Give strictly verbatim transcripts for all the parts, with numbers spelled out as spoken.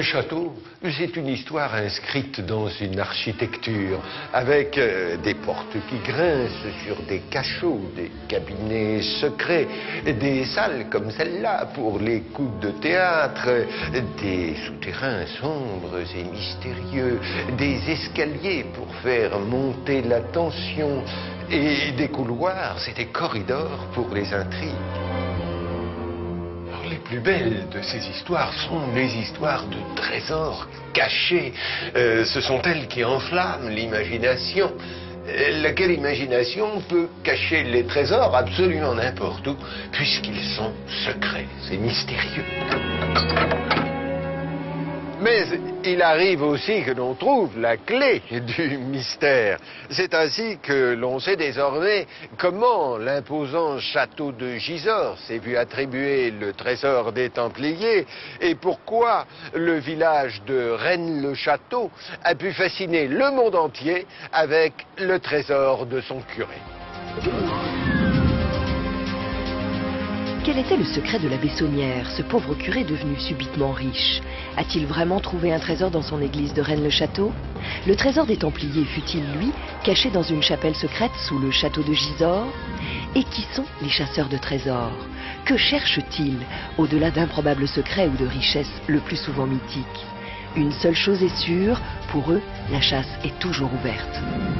château, c'est une histoire inscrite dans une architecture, avec euh, des portes qui grincent sur des cachots, des cabinets secrets, des salles comme celle-là pour les coups de théâtre, des souterrains sombres et mystérieux, des escaliers pour faire monter la tension, et des couloirs et des corridors pour les intrigues. Les plus belles de ces histoires sont les histoires de trésors cachés. Euh, ce sont elles qui enflamment l'imagination. Euh, laquelle imagination peut cacher les trésors absolument n'importe où, puisqu'ils sont secrets et mystérieux. Mais il arrive aussi que l'on trouve la clé du mystère. C'est ainsi que l'on sait désormais comment l'imposant château de Gisors s'est vu attribuer le trésor des Templiers et pourquoi le village de Rennes-le-Château a pu fasciner le monde entier avec le trésor de son curé. Quel était le secret de l'abbé Saunière, ce pauvre curé devenu subitement riche? A-t-il vraiment trouvé un trésor dans son église de Rennes-le-Château? Le trésor des Templiers fut-il, lui, caché dans une chapelle secrète sous le château de Gisors? Et qui sont les chasseurs de trésors? Que cherchent-ils, au-delà d'improbables secrets ou de richesses le plus souvent mythiques? Une seule chose est sûre, pour eux, la chasse est toujours ouverte.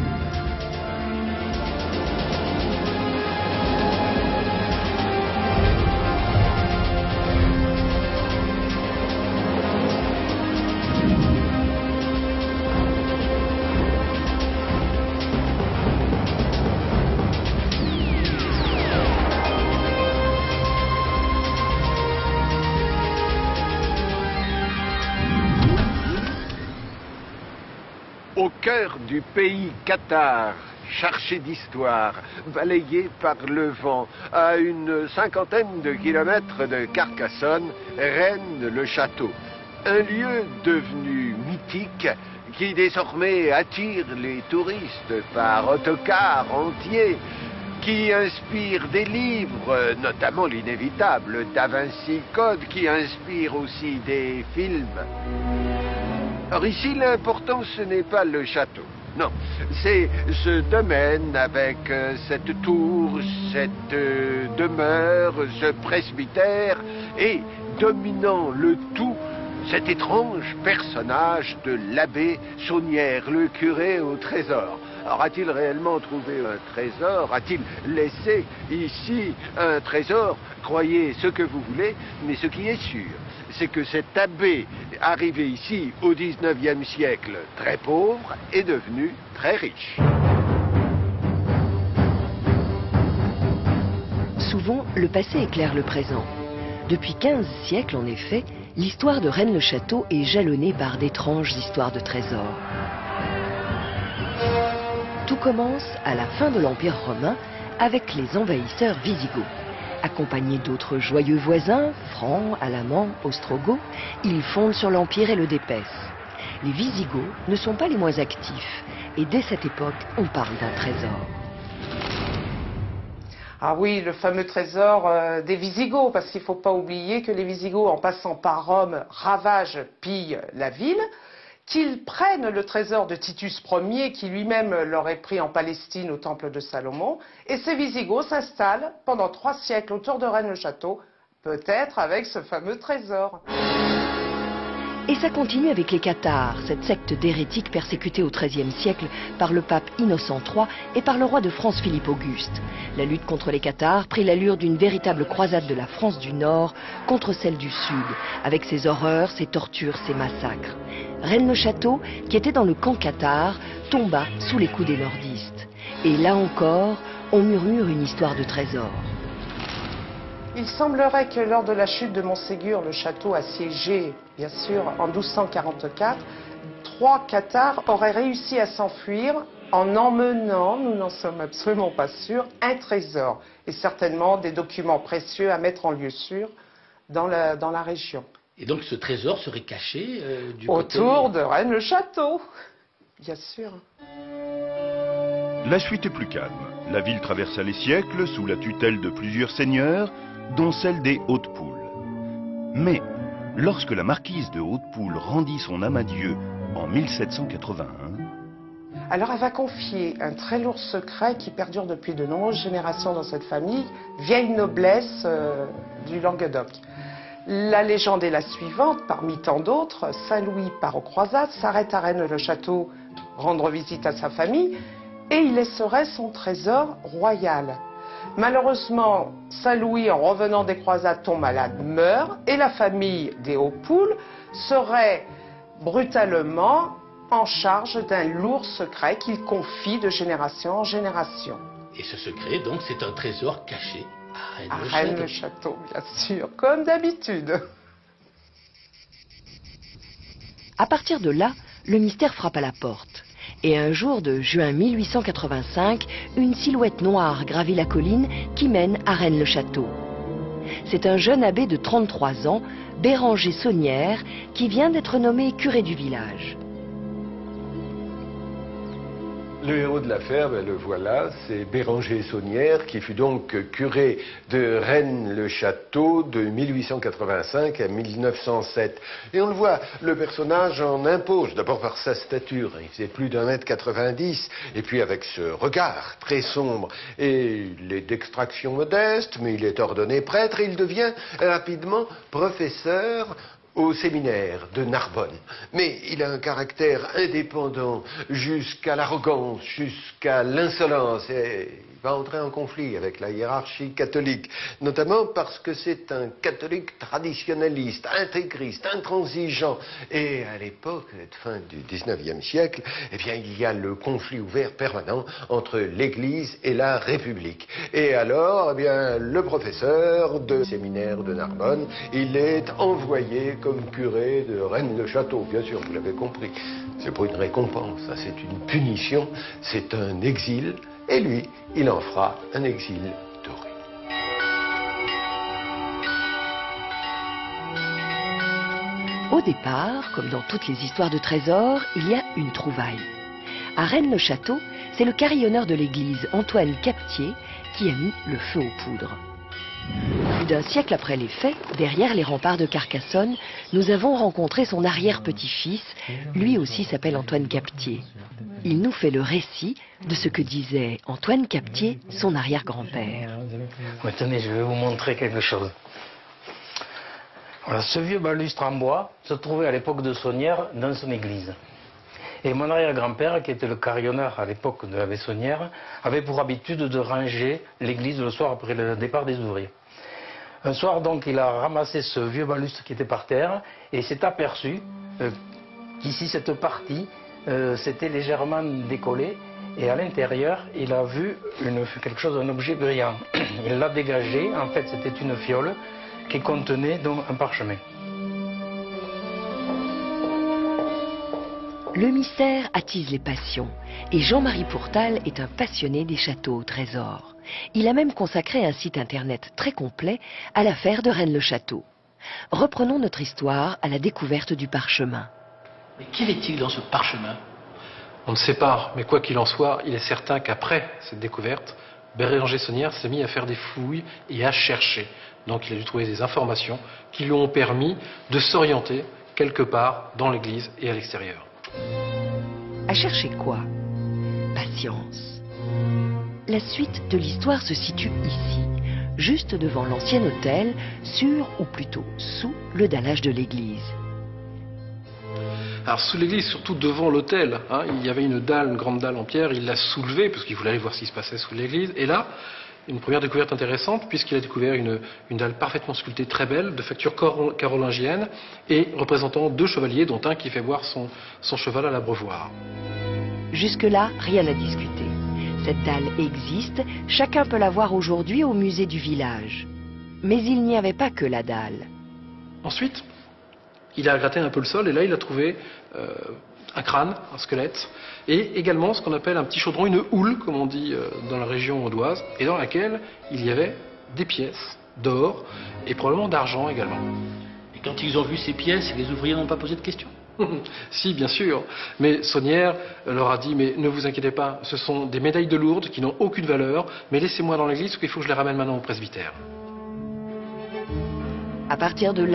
Au cœur du pays cathare, chargé d'histoire, balayé par le vent, à une cinquantaine de kilomètres de Carcassonne, Rennes-le-Château. Un lieu devenu mythique qui désormais attire les touristes par autocars entiers, qui inspire des livres, notamment l'inévitable Da Vinci Code, qui inspire aussi des films. Alors ici, l'important, ce n'est pas le château. Non, c'est ce domaine avec euh, cette tour, cette euh, demeure, ce presbytère et, dominant le tout, cet étrange personnage de l'abbé Saunière, le curé au trésor. Alors, a-t-il réellement trouvé un trésor? A-t-il laissé ici un trésor? Croyez ce que vous voulez, mais ce qui est sûr, c'est que cet abbé, arrivé ici au dix-neuvième siècle, très pauvre, est devenu très riche. Souvent, le passé éclaire le présent. Depuis quinze siècles, en effet, l'histoire de Rennes-le-Château est jalonnée par d'étranges histoires de trésors. Tout commence à la fin de l'Empire romain avec les envahisseurs wisigoths. Accompagnés d'autres joyeux voisins, francs, alamans, ostrogoths, ils fondent sur l'Empire et le dépècent. Les Wisigoths ne sont pas les moins actifs, et dès cette époque, on parle d'un trésor. Ah oui, le fameux trésor euh, des Wisigoths, parce qu'il ne faut pas oublier que les Wisigoths, en passant par Rome, ravagent, pillent la ville, qu'ils prennent le trésor de Titus Ier, qui lui-même l'aurait pris en Palestine au temple de Salomon, et ces Wisigoths s'installent pendant trois siècles autour de Rennes-le-Château, peut-être avec ce fameux trésor. Et ça continue avec les cathares, cette secte d'hérétiques persécutée au treizième siècle par le pape Innocent trois et par le roi de France Philippe Auguste. La lutte contre les cathares prit l'allure d'une véritable croisade de la France du Nord contre celle du Sud, avec ses horreurs, ses tortures, ses massacres. Rennes-le-Château, qui était dans le camp cathare, tomba sous les coups des nordistes. Et là encore, on murmure une histoire de trésor. Il semblerait que lors de la chute de Montségur, le château assiégé, bien sûr, en douze cent quarante-quatre, trois cathares auraient réussi à s'enfuir en emmenant, nous n'en sommes absolument pas sûrs, un trésor. Et certainement des documents précieux à mettre en lieu sûr dans la, dans la région. Et donc ce trésor serait caché euh, du autour côté... de Rennes-le-Château, bien sûr. La suite est plus calme. La ville traversa les siècles sous la tutelle de plusieurs seigneurs, dont celle des Hautes-Poules. Mais Lorsque la marquise de Hautpoul rendit son âme à Dieu en mille sept cent quatre-vingt-un, alors elle va confier un très lourd secret qui perdure depuis de nombreuses générations dans cette famille, vieille noblesse euh, du Languedoc. La légende est la suivante, parmi tant d'autres, Saint-Louis part aux croisades, s'arrête à Rennes-le-Château, rendre visite à sa famille, et il laisserait son trésor royal. Malheureusement, Saint-Louis, en revenant des croisades, tombe malade, meurt, et la famille des Hautpoul serait brutalement en charge d'un lourd secret qu'il confie de génération en génération. Et ce secret, donc, c'est un trésor caché à Rennes-le-Château. À Rennes-le-Château, bien sûr, comme d'habitude. À partir de là, le mystère frappe à la porte. Et un jour de juin mille huit cent quatre-vingt-cinq, une silhouette noire gravit la colline qui mène à Rennes-le-Château. C'est un jeune abbé de trente-trois ans, Béranger Saunière, qui vient d'être nommé curé du village. Le héros de l'affaire, ben le voilà, c'est Béranger Saunière, qui fut donc curé de Rennes-le-Château de mille huit cent quatre-vingt-cinq à mille neuf cent sept. Et on le voit, le personnage en impose, d'abord par sa stature, il faisait plus d'un mètre quatre-vingt-dix, et puis avec ce regard très sombre. Et il est d'extraction modeste, mais il est ordonné prêtre, et il devient rapidement professeur au séminaire de Narbonne. Mais il a un caractère indépendant jusqu'à l'arrogance, jusqu'à l'insolence. Et il va entrer en conflit avec la hiérarchie catholique, notamment parce que c'est un catholique traditionnaliste, intégriste, intransigeant. Et à l'époque, fin du dix-neuvième siècle, eh bien, il y a le conflit ouvert permanent entre l'Église et la République. Et alors, eh bien, le professeur de séminaire de Narbonne, il est envoyé comme curé de Rennes-le-Château, bien sûr, vous l'avez compris. C'est pas une récompense, ça, c'est une punition, c'est un exil, et lui, il en fera un exil doré. Au départ, comme dans toutes les histoires de trésors, il y a une trouvaille. À Rennes-le-Château, c'est le carillonneur de l'église, Antoine Captier, qui a mis le feu aux poudres. Plus d'un siècle après les faits, derrière les remparts de Carcassonne, nous avons rencontré son arrière-petit-fils, lui aussi s'appelle Antoine Captier. Il nous fait le récit de ce que disait Antoine Captier, son arrière-grand-père. Ouais, tenez, je vais vous montrer quelque chose. Voilà, ce vieux balustre en bois se trouvait à l'époque de Saunière dans son église. Et mon arrière-grand-père, qui était le carillonneur à l'époque de la Bessonnière, avait pour habitude de ranger l'église le soir après le départ des ouvriers. Un soir, donc, il a ramassé ce vieux balustre qui était par terre et s'est aperçu euh, qu'ici, cette partie euh, s'était légèrement décollée et à l'intérieur, il a vu une, quelque chose, un objet brillant. Il l'a dégagé, en fait, c'était une fiole qui contenait donc un parchemin. Le mystère attise les passions et Jean-Marie Pourtal est un passionné des châteaux au trésor. Il a même consacré un site internet très complet à l'affaire de Rennes-le-Château. Reprenons notre histoire à la découverte du parchemin. Mais qu'est-il dans ce parchemin? On ne sait pas, mais quoi qu'il en soit, il est certain qu'après cette découverte, Béranger Saunière s'est mis à faire des fouilles et à chercher. Donc il a dû trouver des informations qui lui ont permis de s'orienter quelque part dans l'église et à l'extérieur. À chercher quoi? Patience. La suite de l'histoire se situe ici, juste devant l'ancien hôtel, sur, ou plutôt sous, le dallage de l'église. Alors sous l'église, surtout devant l'autel, hein, il y avait une dalle, une grande dalle en pierre, il l'a soulevée parce qu'il voulait aller voir ce qui se passait sous l'église. Et là, une première découverte intéressante puisqu'il a découvert une, une dalle parfaitement sculptée, très belle, de facture carolingienne et représentant deux chevaliers, dont un qui fait voir son, son cheval à l'abreuvoir. Jusque-là, rien à discuter. Cette dalle existe, chacun peut la voir aujourd'hui au musée du village. Mais il n'y avait pas que la dalle. Ensuite, il a gratté un peu le sol et là il a trouvé euh, un crâne, un squelette, et également ce qu'on appelle un petit chaudron, une houle, comme on dit euh, dans la région audoise, et dans laquelle il y avait des pièces d'or et probablement d'argent également. Et quand ils ont vu ces pièces, les ouvriers n'ont pas posé de questions? Si, bien sûr, mais Saunière leur a dit, mais ne vous inquiétez pas, ce sont des médailles de Lourdes qui n'ont aucune valeur, mais laissez-moi dans l'église parce qu'il faut que je les ramène maintenant au presbytère. À partir de là,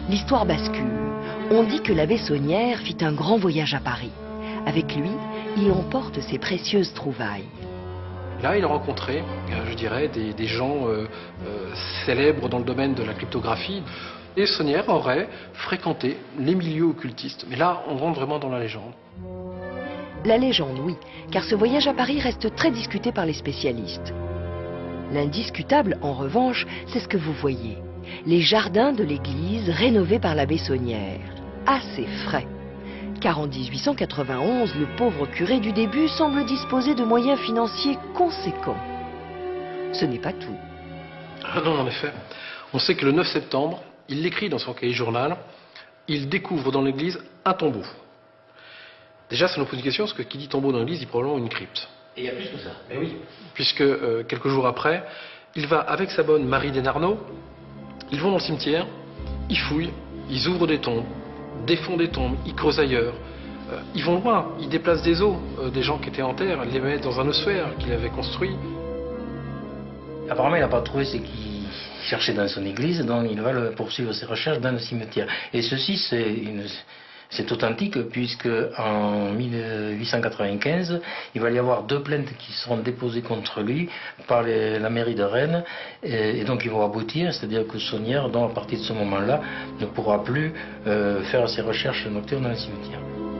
L'histoire bascule. On dit que l'abbé Saunière fit un grand voyage à Paris. Avec lui, il emporte ses précieuses trouvailles. Là, il a rencontré, euh, je dirais, des, des gens euh, euh, célèbres dans le domaine de la cryptographie. Et Saunière aurait fréquenté les milieux occultistes. Mais là, on rentre vraiment dans la légende. La légende, oui, car ce voyage à Paris reste très discuté par les spécialistes. L'indiscutable, en revanche, c'est ce que vous voyez. Les jardins de l'église rénovés par l'abbé Saunière. Assez frais. Car en mille huit cent quatre-vingt-onze, le pauvre curé du début semble disposer de moyens financiers conséquents. Ce n'est pas tout. Ah non, en effet. On sait que le neuf septembre, il l'écrit dans son cahier journal, il découvre dans l'église un tombeau. Déjà, ça nous pose une question, parce que qui dit tombeau dans l'église dit probablement une crypte. Et il y a plus que ça. Mais oui, puisque euh, quelques jours après, il va avec sa bonne Marie Desnarnaud, ils vont dans le cimetière, ils fouillent, ils ouvrent des tombes, défont des tombes, ils creusent ailleurs. Euh, ils vont loin, ils déplacent des os, euh, des gens qui étaient en terre, ils les mettent dans un ossuaire qu'il avait construit. Apparemment, il n'a pas trouvé ce qu'il cherchait dans son église, donc il va le poursuivre ses recherches dans le cimetière. Et ceci, c'est une... C'est authentique puisque en mille huit cent quatre-vingt-quinze, il va y avoir deux plaintes qui seront déposées contre lui par les, la mairie de Rennes et, et donc ils vont aboutir, c'est-à-dire que Saunière, donc à partir de ce moment-là, ne pourra plus euh, faire ses recherches nocturnes dans le cimetière.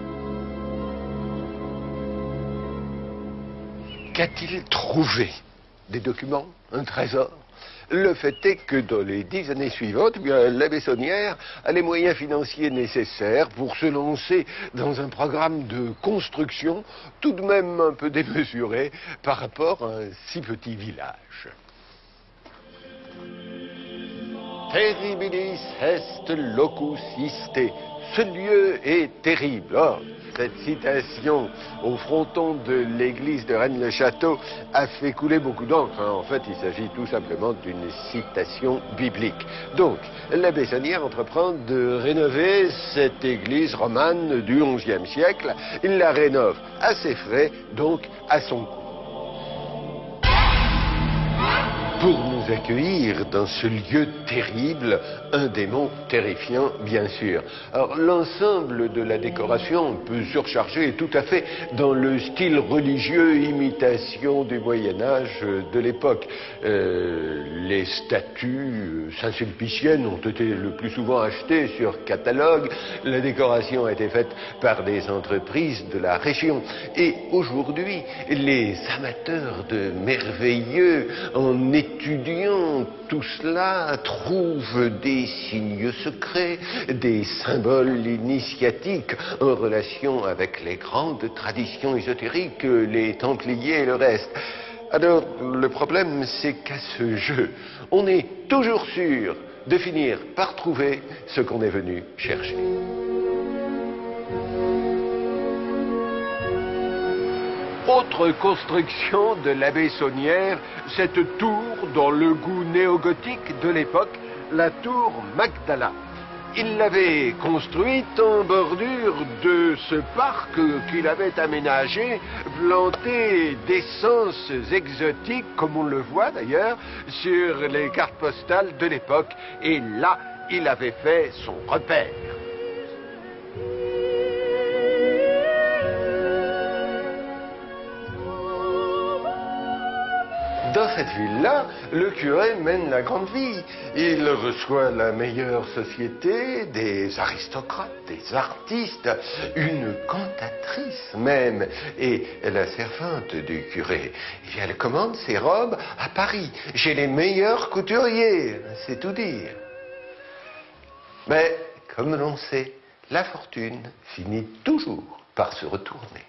Qu'a-t-il trouvé? Des documents? Un trésor? Le fait est que dans les dix années suivantes, l'abbé Saunière a les moyens financiers nécessaires pour se lancer dans un programme de construction tout de même un peu démesuré par rapport à un si petit village. Terribilis est locus iste. Ce lieu est terrible. Oh, cette citation au fronton de l'église de Rennes-le-Château a fait couler beaucoup d'encre. En fait, il s'agit tout simplement d'une citation biblique. Donc, l'abbé Saunière entreprend de rénover cette église romane du onzième siècle. Il la rénove à ses frais, donc à son coût. Pour nous accueillir dans ce lieu terrible, un démon terrifiant, bien sûr. Alors, l'ensemble de la décoration, un peu surchargé, est tout à fait dans le style religieux, imitation du Moyen-Âge de l'époque. Euh, les statues saint-sulpiciennes ont été le plus souvent achetées sur catalogue. La décoration a été faite par des entreprises de la région. Et aujourd'hui, les amateurs de merveilleux, en étudiant tout cela, trouvent des signes secrets, des symboles initiatiques en relation avec les grandes traditions ésotériques, les Templiers et le reste. Alors, le problème, c'est qu'à ce jeu, on est toujours sûr de finir par trouver ce qu'on est venu chercher. Autre construction de l'abbé Saunière, cette tour dans le goût néo-gothique de l'époque, la tour Magdala. Il l'avait construite en bordure de ce parc qu'il avait aménagé, planté d'essences exotiques, comme on le voit d'ailleurs, sur les cartes postales de l'époque. Et là, il avait fait son repère. Dans cette ville-là, le curé mène la grande vie. Il reçoit la meilleure société, des aristocrates, des artistes, une cantatrice même. Et la servante du curé, elle commande ses robes à Paris, chez les meilleurs couturiers, c'est tout dire. Mais, comme l'on sait, la fortune finit toujours par se retourner.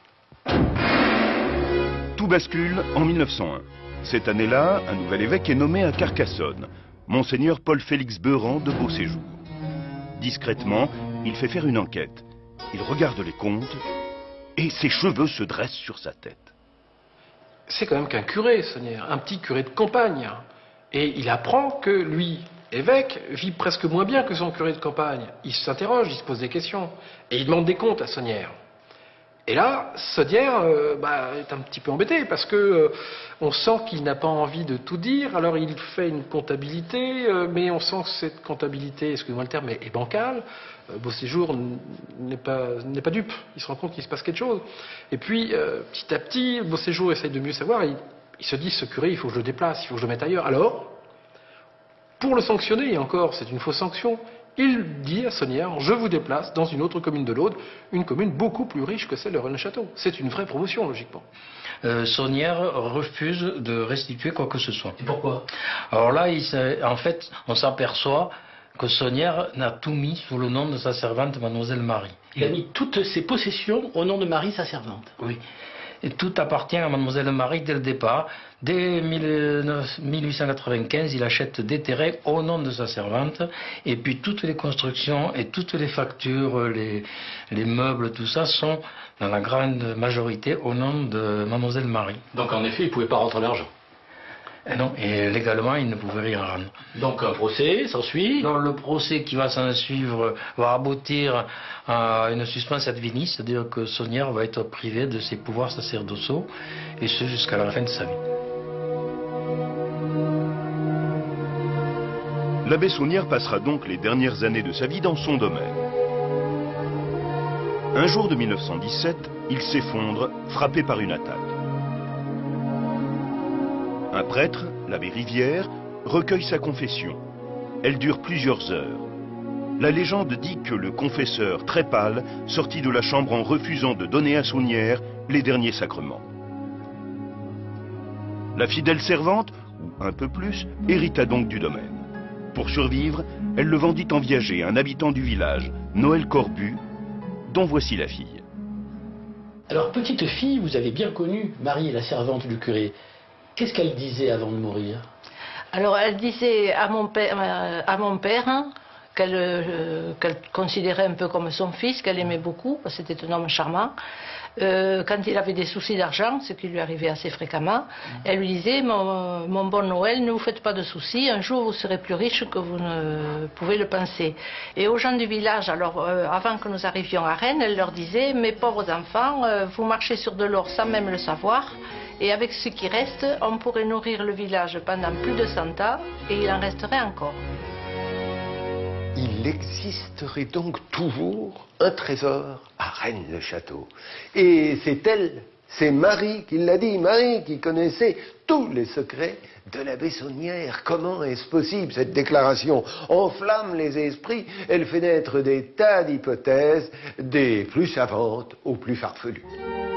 Tout bascule en mille neuf cent un. Cette année-là, un nouvel évêque est nommé à Carcassonne, Monseigneur Paul-Félix Beurant de Beauséjour. Discrètement, il fait faire une enquête. Il regarde les comptes et ses cheveux se dressent sur sa tête. C'est quand même qu'un curé, Saunière, un petit curé de campagne. Et il apprend que lui, évêque, vit presque moins bien que son curé de campagne. Il s'interroge, il se pose des questions. Et il demande des comptes à Saunière. Et là, Saunière euh, bah, est un petit peu embêté parce que euh, on sent qu'il n'a pas envie de tout dire. Alors il fait une comptabilité, euh, mais on sent que cette comptabilité, excusez-moi le terme, est, est bancale. Euh, Beauséjour n'est pas, n'est pas dupe. Il se rend compte qu'il se passe quelque chose. Et puis, euh, petit à petit, Beauséjour essaye de mieux savoir. Il, il se dit, ce curé, il faut que je le déplace, il faut que je le mette ailleurs. Alors, pour le sanctionner, et encore, c'est une fausse sanction, il dit à Saunière, je vous déplace dans une autre commune de l'Aude, une commune beaucoup plus riche que celle de Rennes-le-Château. C'est une vraie promotion, logiquement. Euh, Saunière refuse de restituer quoi que ce soit. Et pourquoi? Alors là, il en fait, on s'aperçoit que Saunière n'a tout mis sous le nom de sa servante, Mademoiselle Marie. Il a mis toutes ses possessions au nom de Marie, sa servante. Oui. Et tout appartient à Mademoiselle Marie dès le départ. Dès mille huit cent quatre-vingt-quinze, il achète des terrains au nom de sa servante. Et puis toutes les constructions et toutes les factures, les, les meubles, tout ça sont dans la grande majorité au nom de Mademoiselle Marie. Donc en effet, il ne pouvait pas rentrer l'argent. Et non, et légalement, il ne pouvait rien rendre. Donc un procès s'ensuit. Donc le procès qui va s'en suivre va aboutir à une suspension ad vinis, c'est-à-dire que Saunière va être privé de ses pouvoirs sacerdotaux, et ce jusqu'à la fin de sa vie. L'abbé Saunière passera donc les dernières années de sa vie dans son domaine. Un jour de mille neuf cent dix-sept, il s'effondre, frappé par une attaque. Un prêtre, l'abbé Rivière, recueille sa confession. Elle dure plusieurs heures. La légende dit que le confesseur, très pâle, sortit de la chambre en refusant de donner à Saunière les derniers sacrements. La fidèle servante, ou un peu plus, hérita donc du domaine. Pour survivre, elle le vendit en viager à un habitant du village, Noël Corbu, dont voici la fille. Alors, petite fille, vous avez bien connu Marie, la servante du curé. Qu'est-ce qu'elle disait avant de mourir? Alors, elle disait à mon père, à mon père hein, qu'elle euh, qu'elle considérait un peu comme son fils, qu'elle aimait beaucoup, parce que c'était un homme charmant. Euh, quand il avait des soucis d'argent, ce qui lui arrivait assez fréquemment, elle lui disait, mon, mon bon Noël, ne vous faites pas de soucis, un jour vous serez plus riche que vous ne pouvez le penser. Et aux gens du village, alors euh, avant que nous arrivions à Rennes, elle leur disait, mes pauvres enfants, euh, vous marchez sur de l'or sans même le savoir, et avec ce qui reste, on pourrait nourrir le village pendant plus de cent ans, et il en resterait encore. Il existerait donc toujours un trésor à Rennes-le-Château. Et c'est elle, c'est Marie qui l'a dit, Marie qui connaissait tous les secrets de l'abbé Saunière. Comment est-ce possible? Cette déclaration enflamme les esprits, elle fait naître des tas d'hypothèses, des plus savantes aux plus farfelues.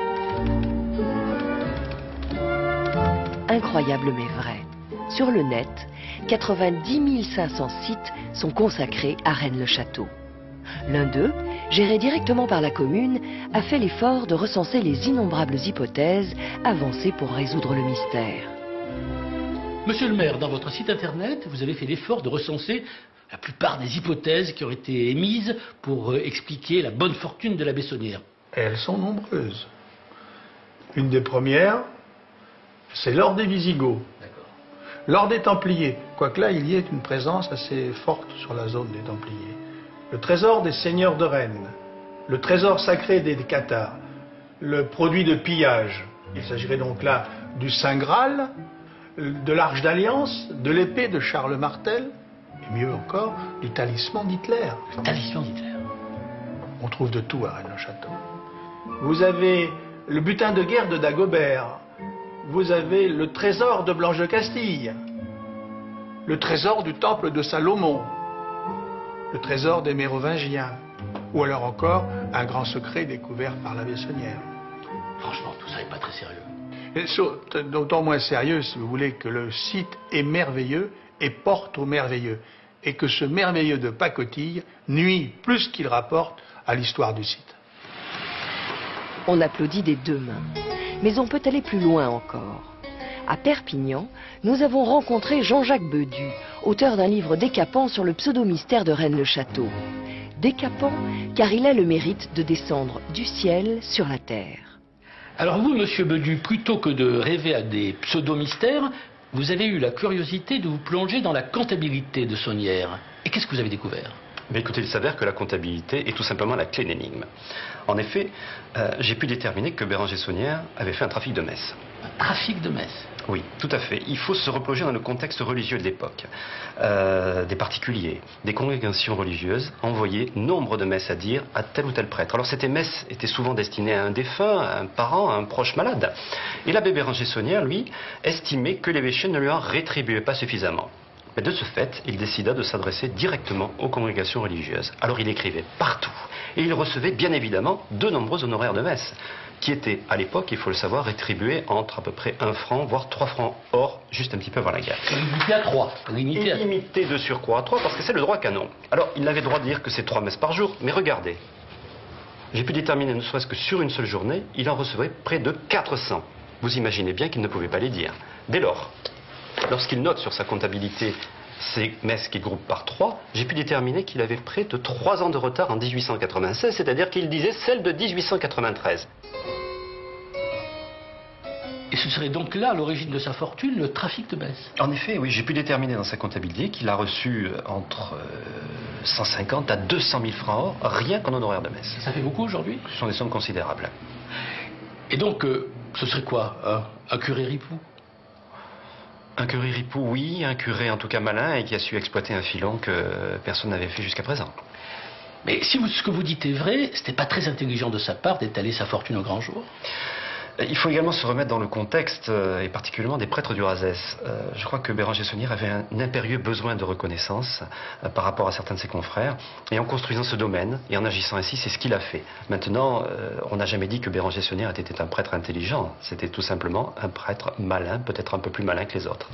Incroyable mais vrai. Sur le net, quatre-vingt-dix mille cinq cents sites sont consacrés à Rennes-le-Château. L'un d'eux, géré directement par la commune, a fait l'effort de recenser les innombrables hypothèses avancées pour résoudre le mystère. Monsieur le maire, dans votre site internet, vous avez fait l'effort de recenser la plupart des hypothèses qui ont été émises pour euh, expliquer la bonne fortune de l'abbé Saunière. Et elles sont nombreuses. Une des premières, c'est l'ordre des Visigoths. L'ordre des Templiers, quoique là il y ait une présence assez forte sur la zone des Templiers. Le trésor des seigneurs de Rennes, le trésor sacré des Cathares, le produit de pillage. Il s'agirait donc là du Saint Graal, de l'Arche d'Alliance, de l'épée de Charles Martel, et mieux encore, du talisman d'Hitler. Talisman d'Hitler. On trouve de tout à Rennes-le-Château. Vous avez le butin de guerre de Dagobert. Vous avez le trésor de Blanche de Castille, le trésor du temple de Salomon, le trésor des Mérovingiens, ou alors encore un grand secret découvert par l'abbé Saunière. Franchement, tout ça n'est pas très sérieux. D'autant moins sérieux, si vous voulez, que le site est merveilleux et porte au merveilleux, et que ce merveilleux de pacotille nuit plus qu'il rapporte à l'histoire du site. On applaudit des deux mains. Mais on peut aller plus loin encore. À Perpignan, nous avons rencontré Jean-Jacques Bedu, auteur d'un livre décapant sur le pseudo-mystère de Rennes-le-Château. Décapant car il a le mérite de descendre du ciel sur la terre. Alors vous, monsieur Bedu, plutôt que de rêver à des pseudo-mystères, vous avez eu la curiosité de vous plonger dans la comptabilité de Saunière. Et qu'est-ce que vous avez découvert? Mais écoutez, il s'avère que la comptabilité est tout simplement la clé d'énigme. En effet, euh, j'ai pu déterminer que Béranger Saunière avait fait un trafic de messes. Un trafic de messes? Oui, tout à fait. Il faut se replonger dans le contexte religieux de l'époque. Euh, des particuliers, des congrégations religieuses envoyaient nombre de messes à dire à tel ou tel prêtre. Alors ces messes étaient souvent destinées à un défunt, à un parent, à un proche malade. Et l'abbé Béranger Saunière, lui, estimait que l'évêché ne lui en rétribuait pas suffisamment. Mais de ce fait, il décida de s'adresser directement aux congrégations religieuses. Alors il écrivait partout. Et il recevait bien évidemment de nombreux honoraires de messe, qui étaient à l'époque, il faut le savoir, rétribués entre à peu près un franc, voire trois francs or, juste un petit peu avant la guerre. Limité à trois. Limité, à... limité de surcroît à trois, parce que c'est le droit canon. Alors il n'avait droit de dire que c'est trois messes par jour, mais regardez. J'ai pu déterminer, ne serait-ce que sur une seule journée, il en recevait près de quatre cents. Vous imaginez bien qu'il ne pouvait pas les dire. Dès lors, lorsqu'il note sur sa comptabilité ces messes qu'il groupe par trois, j'ai pu déterminer qu'il avait près de trois ans de retard en mille huit cent quatre-vingt-seize, c'est-à-dire qu'il disait celle de mille huit cent quatre-vingt-treize. Et ce serait donc là l'origine de sa fortune, le trafic de messes? En effet, oui, j'ai pu déterminer dans sa comptabilité qu'il a reçu entre euh, cent cinquante à deux cent mille francs or, rien qu'en honoraire de messe. Ça fait beaucoup aujourd'hui? Ce sont des sommes considérables. Et donc, euh, ce serait quoi, hein, un curé ripou? Un curé ripou, oui, un curé en tout cas malin et qui a su exploiter un filon que personne n'avait fait jusqu'à présent. Mais si vous, ce que vous dites est vrai, c'était pas très intelligent de sa part d'étaler sa fortune au grand jour? Il faut également se remettre dans le contexte, euh, et particulièrement des prêtres du Razès. Euh, je crois que Béranger Saunière avait un, un impérieux besoin de reconnaissance euh, par rapport à certains de ses confrères. Et en construisant ce domaine, et en agissant ainsi, c'est ce qu'il a fait. Maintenant, euh, on n'a jamais dit que Béranger Saunière était un prêtre intelligent. C'était tout simplement un prêtre malin, peut-être un peu plus malin que les autres.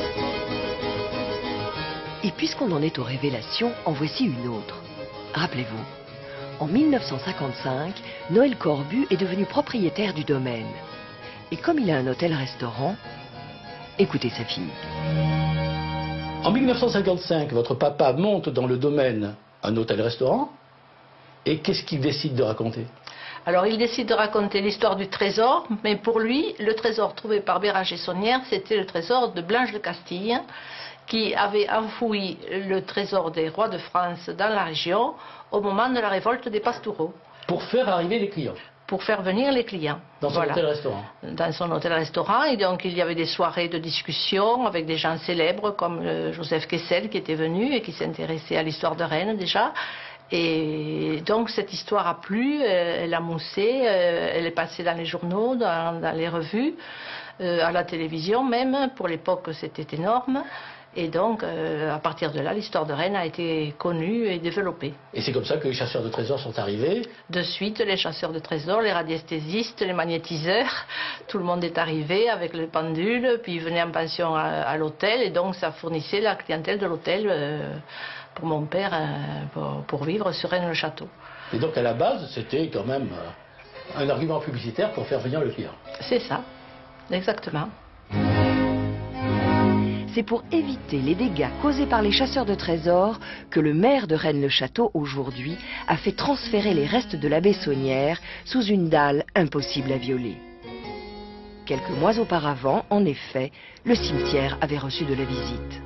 Et puisqu'on en est aux révélations, en voici une autre. Rappelez-vous. En mille neuf cent cinquante-cinq, Noël Corbu est devenu propriétaire du domaine. Et comme il a un hôtel-restaurant, écoutez sa fille. En mille neuf cent cinquante-cinq, votre papa monte dans le domaine un hôtel-restaurant. Et qu'est-ce qu'il décide de raconter? Alors il décide de raconter l'histoire du trésor, mais pour lui, le trésor trouvé par Béranger Saunière, c'était le trésor de Blanche de Castille, qui avait enfoui le trésor des rois de France dans la région au moment de la révolte des Pastoureaux. Pour faire arriver les clients? Pour faire venir les clients. Dans son voilà. hôtel-restaurant? Dans son hôtel-restaurant. Et donc il y avait des soirées de discussion avec des gens célèbres comme euh, Joseph Kessel qui était venu et qui s'intéressait à l'histoire de Rennes déjà. Et donc cette histoire a plu, euh, elle a moussé, euh, elle est passée dans les journaux, dans, dans les revues, euh, à la télévision même. Pour l'époque c'était énorme. Et donc, euh, à partir de là, l'histoire de Rennes a été connue et développée. Et c'est comme ça que les chasseurs de trésors sont arrivés? De suite, les chasseurs de trésors, les radiesthésistes, les magnétiseurs, tout le monde est arrivé avec le pendule, puis ils venaient en pension à, à l'hôtel, et donc ça fournissait la clientèle de l'hôtel euh, pour mon père, euh, pour, pour vivre sur Rennes-le-Château. Et donc, à la base, c'était quand même euh, un argument publicitaire pour faire venir le client? C'est ça, exactement. C'est pour éviter les dégâts causés par les chasseurs de trésors que le maire de Rennes-le-Château, aujourd'hui, a fait transférer les restes de l'abbé Saunière sous une dalle impossible à violer. Quelques mois auparavant, en effet, le cimetière avait reçu de la visite.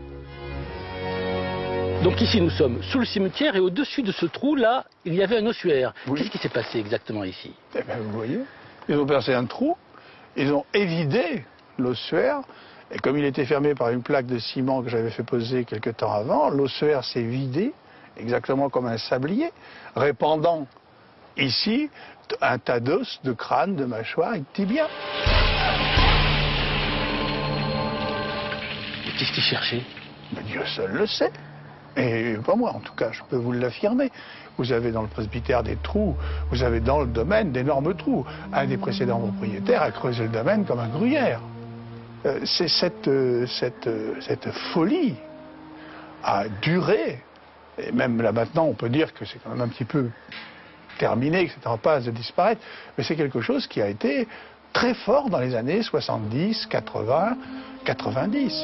Donc ici, nous sommes sous le cimetière et au-dessus de ce trou-là, il y avait un ossuaire. Oui. Qu'est-ce qui s'est passé exactement ici? Eh bien, vous voyez, ils ont percé un trou, ils ont évidé l'ossuaire. Et comme il était fermé par une plaque de ciment que j'avais fait poser quelque temps avant, l'ossuaire s'est vidé, exactement comme un sablier, répandant ici un tas d'os, de crâne, de mâchoire et de tibia. Et qu'est-ce qu'il cherchait? Mais Dieu seul le sait. Et pas moi, en tout cas, je peux vous l'affirmer. Vous avez dans le presbytère des trous, vous avez dans le domaine d'énormes trous. Un des précédents propriétaires a creusé le domaine comme un gruyère. Euh, c'est cette, euh, cette, euh, cette folie a duré, et même là maintenant on peut dire que c'est quand même un petit peu terminé, que c'est en passe de disparaître, mais c'est quelque chose qui a été très fort dans les années soixante-dix, quatre-vingts, quatre-vingt-dix.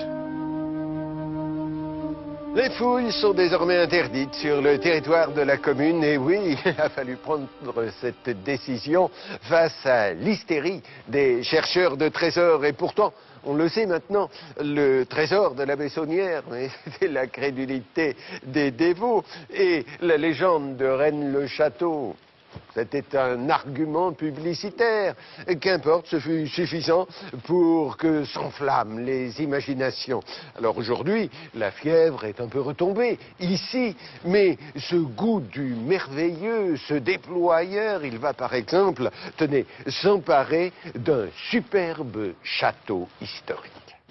Les fouilles sont désormais interdites sur le territoire de la commune et oui, il a fallu prendre cette décision face à l'hystérie des chercheurs de trésors et pourtant On le sait maintenant, le trésor de la Bessonnière, mais c'était la crédulité des dévots. Et la légende de Rennes-le-Château, c'était un argument publicitaire. Qu'importe, ce fut suffisant pour que s'enflamment les imaginations. Alors aujourd'hui, la fièvre est un peu retombée, ici, mais ce goût du merveilleux se déploie ailleurs. Il va par exemple, tenez, s'emparer d'un superbe château historique.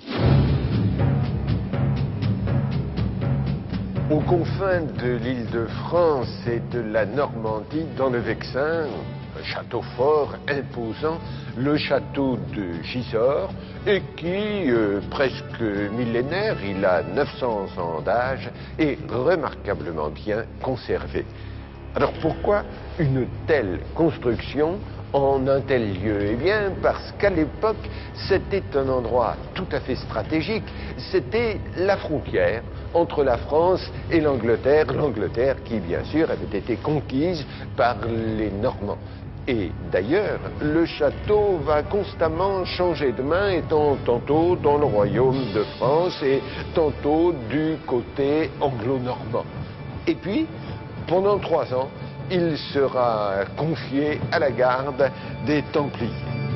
Aux confins de l'île de France et de la Normandie, dans le Vexin, un château fort, imposant, le château de Gisors, et qui, euh, presque millénaire, il a neuf cents ans d'âge, est remarquablement bien conservé. Alors pourquoi une telle construction en un tel lieu? Eh bien, parce qu'à l'époque, c'était un endroit tout à fait stratégique. C'était la frontière entre la France et l'Angleterre, l'Angleterre qui, bien sûr, avait été conquise par les Normands. Et d'ailleurs, le château va constamment changer de main, étant tantôt dans le royaume de France et tantôt du côté anglo-normand. Et puis, pendant trois ans, il sera confié à la garde des Templiers.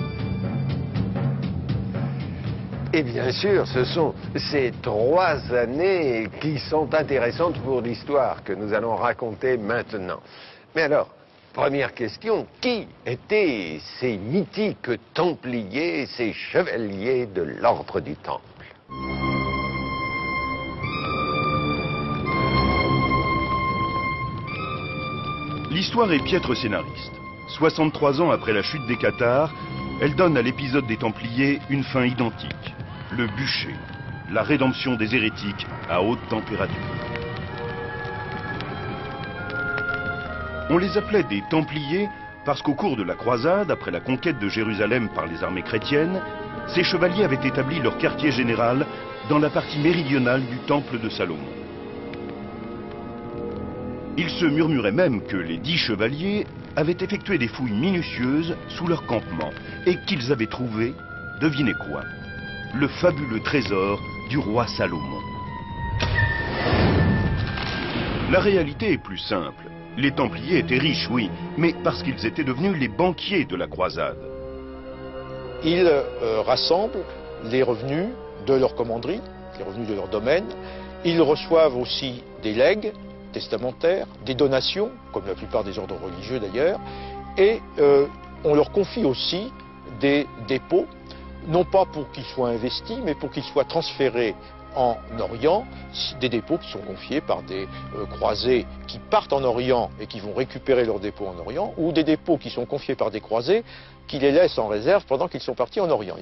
Et bien sûr, ce sont ces trois années qui sont intéressantes pour l'histoire que nous allons raconter maintenant. Mais alors, première question, qui étaient ces mythiques Templiers, ces chevaliers de l'ordre du Temple? L'histoire est piètre scénariste. soixante-trois ans après la chute des Cathares, elle donne à l'épisode des Templiers une fin identique. Le bûcher, la rédemption des hérétiques à haute température. On les appelait des Templiers parce qu'au cours de la croisade, après la conquête de Jérusalem par les armées chrétiennes, ces chevaliers avaient établi leur quartier général dans la partie méridionale du temple de Salomon. Il se murmurait même que les dix chevaliers avaient effectué des fouilles minutieuses sous leur campement et qu'ils avaient trouvé, devinez quoi, le fabuleux trésor du roi Salomon. La réalité est plus simple. Les Templiers étaient riches, oui, mais parce qu'ils étaient devenus les banquiers de la croisade. Ils euh, rassemblent les revenus de leur commanderie, les revenus de leur domaine. Ils reçoivent aussi des legs testamentaires, des donations, comme la plupart des ordres religieux d'ailleurs, et euh, on leur confie aussi des dépôts, non pas pour qu'ils soient investis, mais pour qu'ils soient transférés en Orient, des dépôts qui sont confiés par des euh, croisés qui partent en Orient et qui vont récupérer leurs dépôts en Orient, ou des dépôts qui sont confiés par des croisés qui les laissent en réserve pendant qu'ils sont partis en Orient.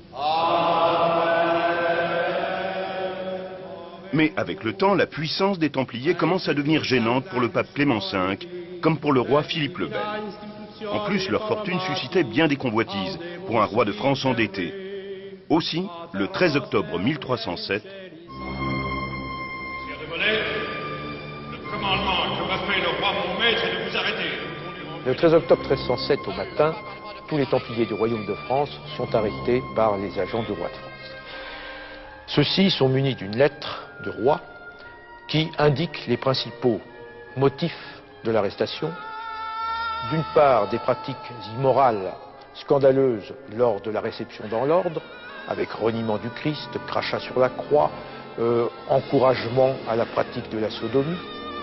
Mais avec le temps, la puissance des Templiers commence à devenir gênante pour le pape Clément cinq, comme pour le roi Philippe le Bel. En plus, leur fortune suscitait bien des convoitises pour un roi de France endetté. Aussi, le treize octobre mille trois cent sept, le commandement que m'a fait le roi mon maître est de vous arrêter. Le treize octobre mille trois cent sept au matin, tous les Templiers du royaume de France sont arrêtés par les agents du roi de France. Ceux-ci sont munis d'une lettre du roi qui indique les principaux motifs de l'arrestation. D'une part, des pratiques immorales scandaleuses lors de la réception dans l'ordre, avec reniement du Christ, crachat sur la croix, euh, encouragement à la pratique de la sodomie.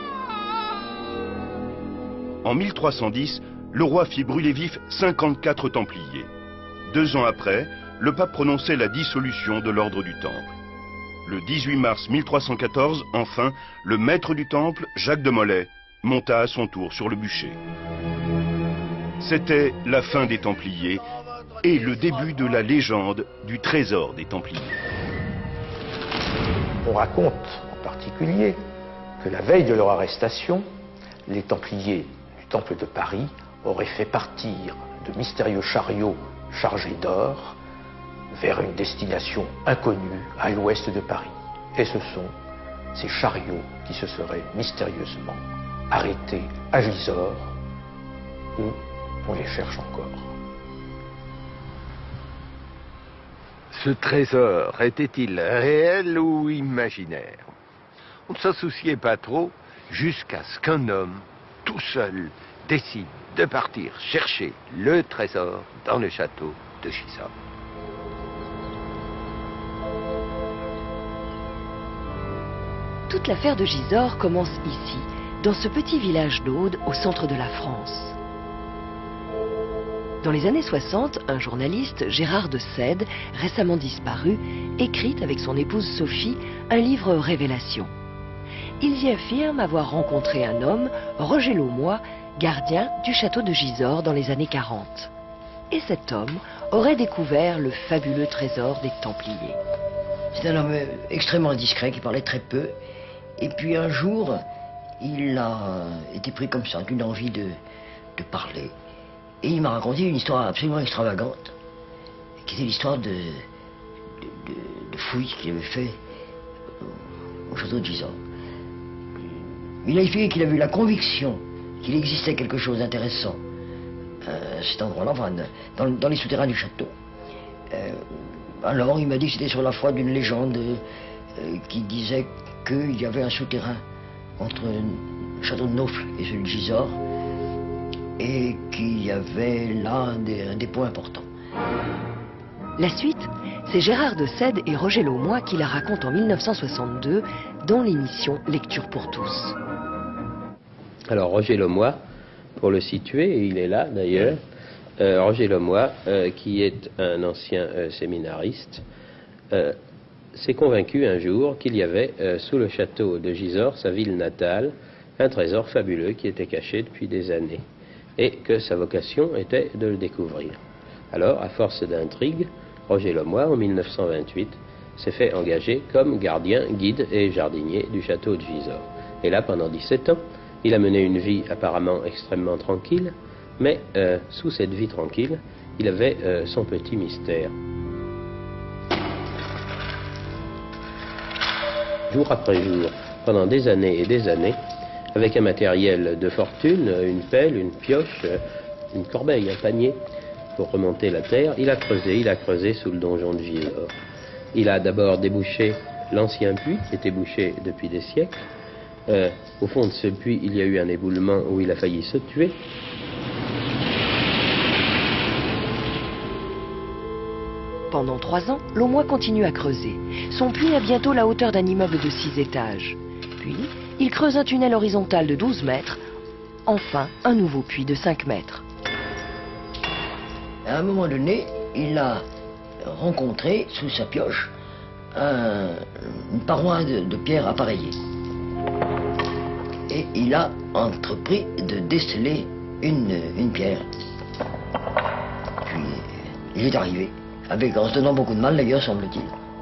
En mille trois cent dix, le roi fit brûler vifs cinquante-quatre Templiers. Deux ans après, le pape prononçait la dissolution de l'ordre du Temple. Le dix-huit mars mille trois cent quatorze, enfin, le maître du Temple, Jacques de Molay, monta à son tour sur le bûcher. C'était la fin des Templiers et le début de la légende du trésor des Templiers. On raconte en particulier que la veille de leur arrestation, les Templiers du Temple de Paris auraient fait partir de mystérieux chariots chargés d'or vers une destination inconnue à l'ouest de Paris. Et ce sont ces chariots qui se seraient mystérieusement arrêtés à Gisors, où on les cherche encore. Ce trésor était-il réel ou imaginaire? On ne s'en souciait pas trop jusqu'à ce qu'un homme, tout seul, décide de partir chercher le trésor dans le château de Gisors. Toute l'affaire de Gisors commence ici, dans ce petit village d'Aude au centre de la France. Dans les années soixante, un journaliste, Gérard de Sède, récemment disparu, écrit avec son épouse Sophie un livre révélation. Ils y affirment avoir rencontré un homme, Roger Laumois, gardien du château de Gisors dans les années quarante. Et cet homme aurait découvert le fabuleux trésor des Templiers. C'est un homme extrêmement discret qui parlait très peu. Et puis un jour, il a été pris comme ça d'une envie de, de parler. Et il m'a raconté une histoire absolument extravagante, qui était l'histoire de, de, de, de fouilles qu'il avait fait au château de Gisors. Il a expliqué qu'il avait eu la conviction qu'il existait quelque chose d'intéressant à cet endroit-là, enfin, dans, dans les souterrains du château. Euh, alors il m'a dit que c'était sur la foi d'une légende euh, qui disait qu'il y avait un souterrain entre le château de Naufle et celui de Gisors, et qu'il y avait là un des, un des points importants. La suite, c'est Gérard de Sède et Roger Laumois qui la racontent en mille neuf cent soixante-deux dans l'émission Lecture pour tous. Alors Roger Laumois, pour le situer, il est là d'ailleurs, euh, Roger Laumois, euh, qui est un ancien euh, séminariste, euh, s'est convaincu un jour qu'il y avait euh, sous le château de Gisors, sa ville natale, un trésor fabuleux qui était caché depuis des années, et que sa vocation était de le découvrir. Alors, à force d'intrigue, Roger Laumois, en mille neuf cent vingt-huit, s'est fait engager comme gardien, guide et jardinier du château de Gisors. Et là, pendant dix-sept ans, il a mené une vie apparemment extrêmement tranquille, mais euh, sous cette vie tranquille, il avait euh, son petit mystère. Jour après jour, pendant des années et des années, avec un matériel de fortune, une pelle, une pioche, une corbeille, un panier, pour remonter la terre, il a creusé, il a creusé sous le donjon de Gisors. Il a d'abord débouché l'ancien puits qui était bouché depuis des siècles. Euh, au fond de ce puits, il y a eu un éboulement où il a failli se tuer. Pendant trois ans, Laumois continue à creuser. Son puits a bientôt la hauteur d'un immeuble de six étages. Puis, il creuse un tunnel horizontal de douze mètres. Enfin, un nouveau puits de cinq mètres. À un moment donné, il a rencontré, sous sa pioche, un, une paroi de, de pierre appareillée. Et il a entrepris de déceler une, une pierre. Puis, il est arrivé, avec, en se donnant beaucoup de mal d'ailleurs, semble-t-il.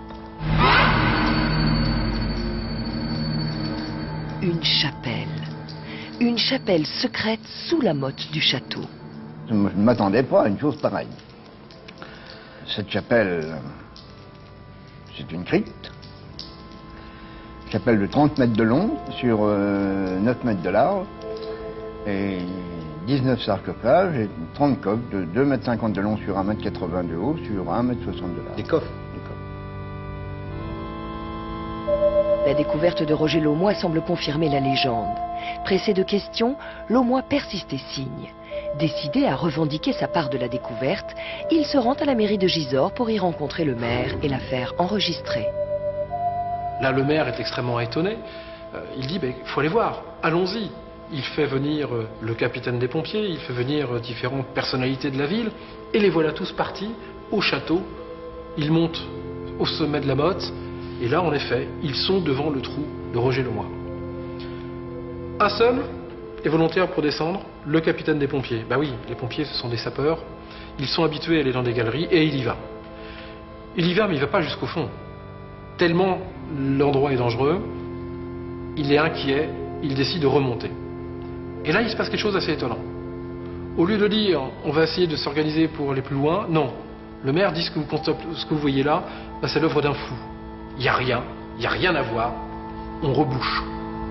Une chapelle. Une chapelle secrète sous la motte du château. Je ne m'attendais pas à une chose pareille. Cette chapelle, c'est une crypte. Chapelle de trente mètres de long sur euh, neuf mètres de large et dix-neuf sarcophages et trente coffres de deux mètres cinquante de long sur un mètre quatre-vingts de haut sur un mètre soixante de large. Des coffres. Des coffres. La découverte de Roger Laumois semble confirmer la légende. Pressé de questions, Laumois persiste et signe. Décidé à revendiquer sa part de la découverte, il se rend à la mairie de Gisors pour y rencontrer le maire et la faire enregistrer. Là, le maire est extrêmement étonné. Euh, il dit, il faut aller voir, allons-y. Il fait venir euh, le capitaine des pompiers, il fait venir euh, différentes personnalités de la ville, et les voilà tous partis au château. Ils montent au sommet de la motte, et là, en effet, ils sont devant le trou de Roger Laumois. Un seul est volontaire pour descendre, le capitaine des pompiers. Bah oui, les pompiers, ce sont des sapeurs. Ils sont habitués à aller dans des galeries, et il y va. Il y va, mais il ne va pas jusqu'au fond. Tellement l'endroit est dangereux, il est inquiet, il décide de remonter. Et là, il se passe quelque chose d'assez étonnant. Au lieu de dire, on va essayer de s'organiser pour aller plus loin, non. Le maire dit, ce que vous, ce que vous voyez là, bah, c'est l'œuvre d'un fou. Il n'y a rien, il n'y a rien à voir, on rebouche.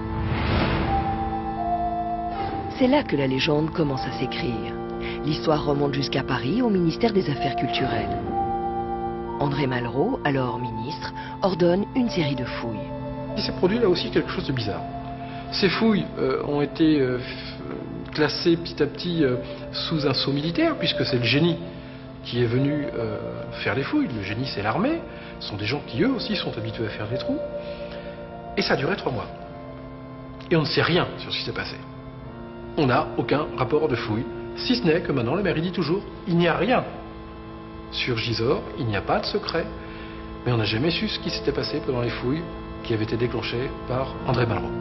C'est là que la légende commence à s'écrire. L'histoire remonte jusqu'à Paris, au ministère des Affaires culturelles. André Malraux, alors ministre, ordonne une série de fouilles. Il s'est produit là aussi quelque chose de bizarre. Ces fouilles euh, ont été euh, classées petit à petit euh, sous un sceau militaire, puisque c'est le génie qui est venu euh, faire les fouilles. Le génie, c'est l'armée. Ce sont des gens qui, eux aussi, sont habitués à faire des trous. Et ça a duré trois mois. Et on ne sait rien sur ce qui s'est passé. On n'a aucun rapport de fouille, si ce n'est que maintenant, la mairie dit toujours, il n'y a rien sur Gisors, il n'y a pas de secret. Mais on n'a jamais su ce qui s'était passé pendant les fouilles qui avaient été déclenchées par André Malraux.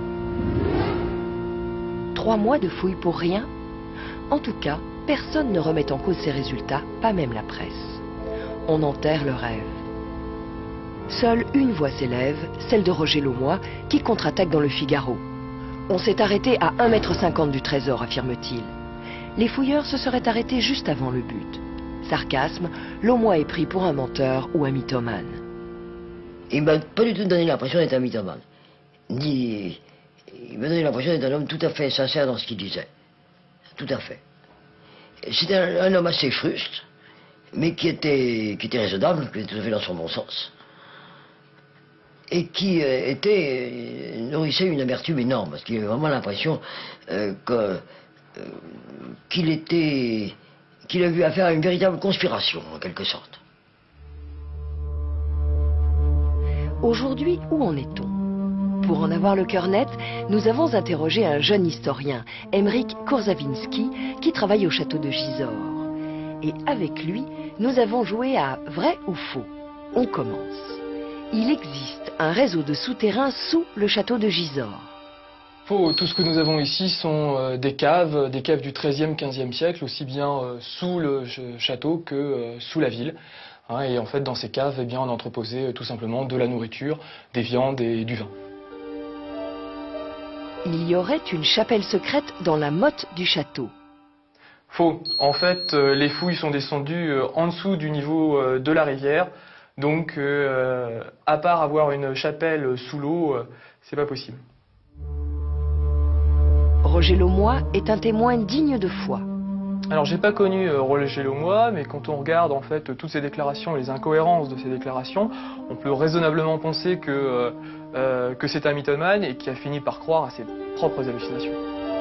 Trois mois de fouilles pour rien? En tout cas, personne ne remet en cause ces résultats, pas même la presse. On enterre le rêve. Seule une voix s'élève, celle de Roger Laumois, qui contre-attaque dans le Figaro. On s'est arrêté à un mètre cinquante du trésor, affirme-t-il. Les fouilleurs se seraient arrêtés juste avant le but. Sarcasme, Laumois est pris pour un menteur ou un mythomane. Il m'a pas du tout donné l'impression d'être un mythomane. Ni... Il m'a donné l'impression d'être un homme tout à fait sincère dans ce qu'il disait. Tout à fait. C'était un, un homme assez fruste, mais qui était, qui était raisonnable, qui était tout à fait dans son bon sens. Et qui euh, était, euh, nourrissait une amertume énorme, parce qu'il avait vraiment l'impression euh, que, euh, qu'il était, qu'il avait eu affaire à une véritable conspiration, en quelque sorte. Aujourd'hui, où en est-on? Pour en avoir le cœur net, nous avons interrogé un jeune historien, Emeric Kurzawinski, qui travaille au château de Gisors. Et avec lui, nous avons joué à vrai ou faux. On commence. Il existe un réseau de souterrains sous le château de Gisors. Faux, tout ce que nous avons ici sont euh, des caves, des caves du treizième, quinzième siècle, aussi bien euh, sous le ch château que euh, sous la ville. Hein, et en fait, dans ces caves, eh bien, on entreposait euh, tout simplement de la nourriture, des viandes et du vin. Il y aurait une chapelle secrète dans la motte du château. Faux. En fait, euh, les fouilles sont descendues euh, en dessous du niveau euh, de la rivière. Donc, euh, à part avoir une chapelle sous l'eau, euh, c'est pas possible. Roger Laumois est un témoin digne de foi. Alors, j'ai pas connu euh, Roger Laumois, mais quand on regarde en fait toutes ces déclarations et les incohérences de ces déclarations, on peut raisonnablement penser que, euh, euh, que c'est un mythomane et qui a fini par croire à ses propres hallucinations.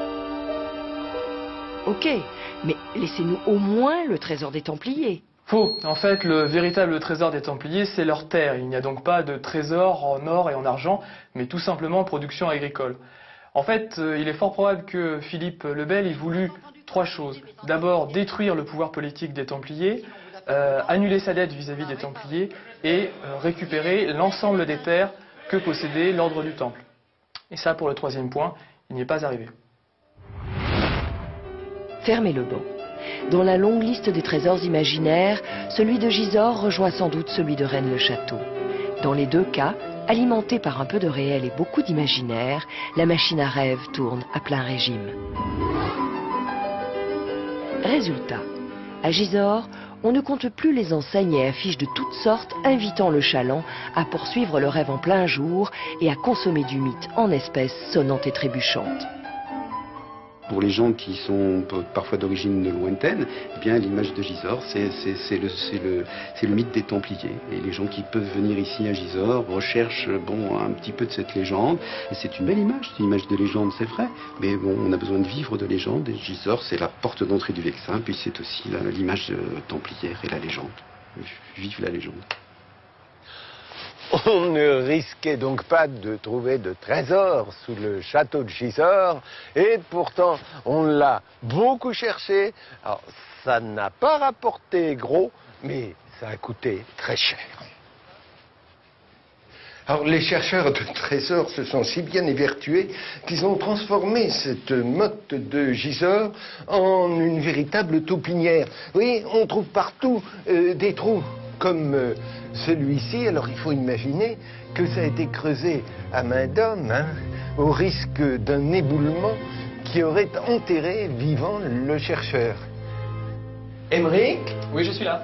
Ok, mais laissez-nous au moins le trésor des Templiers. Faux. En fait, le véritable trésor des Templiers, c'est leur terre. Il n'y a donc pas de trésor en or et en argent, mais tout simplement production agricole. En fait, euh, il est fort probable que Philippe le Bel ait voulu trois choses. D'abord, détruire le pouvoir politique des Templiers, euh, annuler sa dette vis-à-vis des Templiers et euh, récupérer l'ensemble des terres que possédait l'ordre du Temple. Et ça, pour le troisième point, il n'y est pas arrivé. Fermez le banc. Dans la longue liste des trésors imaginaires, celui de Gisors rejoint sans doute celui de Rennes-le-Château. Dans les deux cas, alimenté par un peu de réel et beaucoup d'imaginaire, la machine à rêve tourne à plein régime. Résultat, à Gisors, on ne compte plus les enseignes et affiches de toutes sortes invitant le chaland à poursuivre le rêve en plein jour et à consommer du mythe en espèces sonnantes et trébuchantes. Pour les gens qui sont parfois d'origine lointaine, eh bien l'image de Gisors, c'est le, le, le mythe des Templiers. Et les gens qui peuvent venir ici à Gisors recherchent bon, un petit peu de cette légende. Et c'est une belle image, c'est une image de légende, c'est vrai. Mais bon, on a besoin de vivre de légende. Et Gisors, c'est la porte d'entrée du Vexin. Puis c'est aussi l'image templière et la légende. Vive la légende. On ne risquait donc pas de trouver de trésor sous le château de Gisors, et pourtant on l'a beaucoup cherché. Alors ça n'a pas rapporté gros, mais ça a coûté très cher. Alors les chercheurs de trésors se sont si bien évertués qu'ils ont transformé cette motte de Gisors en une véritable taupinière. Oui, on trouve partout euh, des trous comme euh, celui-ci. Alors il faut imaginer que ça a été creusé à main d'homme, hein, au risque d'un éboulement qui aurait enterré vivant le chercheur. Emeric? Oui, je suis là.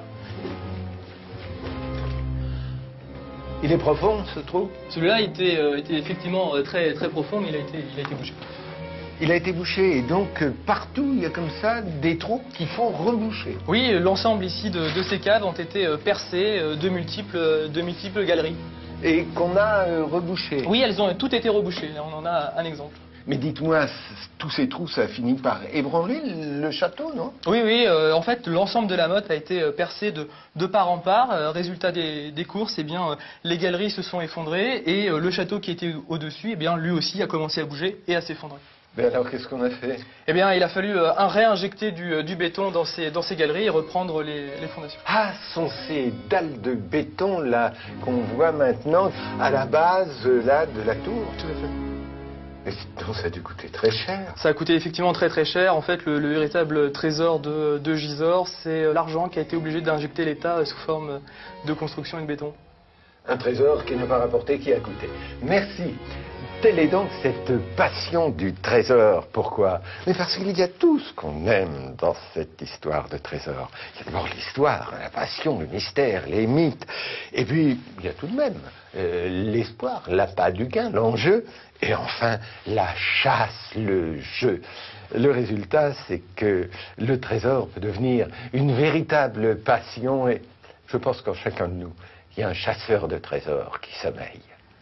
Il est profond, ce trou? Celui-là était, euh, était effectivement très, très profond, mais il a été, il a été bouché. Il a été bouché et donc euh, partout il y a comme ça des trous qui font reboucher. Oui, l'ensemble ici de, de ces caves ont été euh, percés euh, de multiples, de multiples galeries. Et qu'on a euh, rebouché. Oui, elles ont toutes été rebouchées. On en a un exemple. Mais dites-moi, tous ces trous, ça a fini par ébranler le château, non? Oui, oui. Euh, en fait, l'ensemble de la motte a été euh, percé de, de part en part. Euh, résultat des, des courses, eh bien, euh, les galeries se sont effondrées et euh, le château qui était au-dessus, eh bien, lui aussi a commencé à bouger et à s'effondrer. Mais alors, qu'est-ce qu'on a fait? Eh bien, il a fallu euh, un réinjecter du, euh, du béton dans ces, dans ces galeries et reprendre les, les fondations. Ah, sont ces dalles de béton, là, qu'on voit maintenant à la base, là, de la tour? Tout à fait. Mais donc, ça a dû coûter très cher. Ça a coûté effectivement très très cher. En fait, le, le véritable trésor de, de Gisors, c'est l'argent qui a été obligé d'injecter l'État sous forme de construction et de béton. Un trésor qui n'a pas rapporté, qui a coûté. Merci. Telle est donc cette passion du trésor. Pourquoi? Mais parce qu'il y a tout ce qu'on aime dans cette histoire de trésor. Il y a d'abord l'histoire, la passion, le mystère, les mythes. Et puis, il y a tout de même euh, l'espoir, l'appât du gain, l'enjeu. Et enfin, la chasse, le jeu. Le résultat, c'est que le trésor peut devenir une véritable passion. Et je pense qu'en chacun de nous, il y a un chasseur de trésors qui sommeille.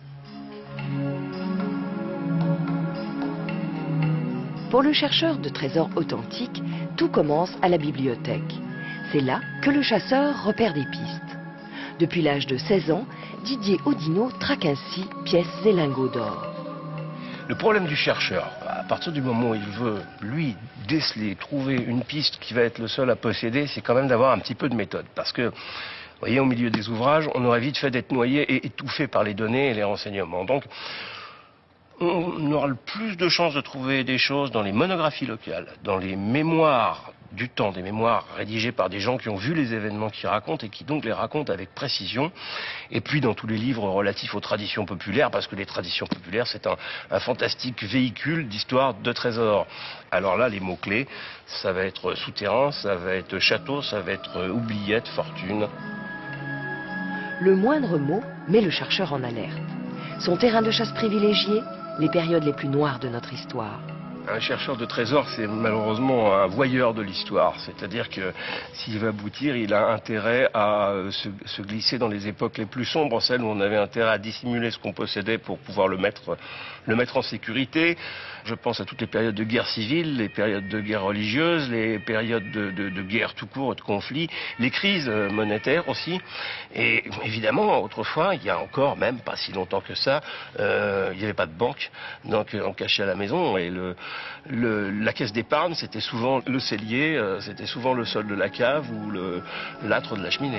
Pour le chercheur de trésors authentiques, tout commence à la bibliothèque. C'est là que le chasseur repère des pistes. Depuis l'âge de seize ans, Didier Audineau traque ainsi pièces et lingots d'or. Le problème du chercheur, à partir du moment où il veut, lui, déceler, trouver une piste qui va être le seul à posséder, c'est quand même d'avoir un petit peu de méthode. Parce que, vous voyez, au milieu des ouvrages, on aurait vite fait d'être noyé et étouffé par les données et les renseignements. Donc, on aura le plus de chances de trouver des choses dans les monographies locales, dans les mémoires du temps, des mémoires rédigées par des gens qui ont vu les événements qu'ils racontent et qui donc les racontent avec précision, et puis dans tous les livres relatifs aux traditions populaires, parce que les traditions populaires, c'est un, un fantastique véhicule d'histoire de trésors. Alors là, les mots-clés, ça va être souterrain, ça va être château, ça va être oubliette, fortune. Le moindre mot met le chercheur en alerte. Son terrain de chasse privilégié, les périodes les plus noires de notre histoire. Un chercheur de trésors, c'est malheureusement un voyeur de l'histoire. C'est-à-dire que s'il veut aboutir, il a intérêt à se, se glisser dans les époques les plus sombres, celles où on avait intérêt à dissimuler ce qu'on possédait pour pouvoir le mettre, le mettre en sécurité. Je pense à toutes les périodes de guerre civile, les périodes de guerre religieuse, les périodes de, de, de guerre tout court, de conflits, les crises monétaires aussi. Et évidemment, autrefois, il y a encore même pas si longtemps que ça, euh, il n'y avait pas de banque, donc on cachait à la maison. Et le, le, la caisse d'épargne, c'était souvent le cellier, euh, c'était souvent le sol de la cave ou le l'âtre de la cheminée.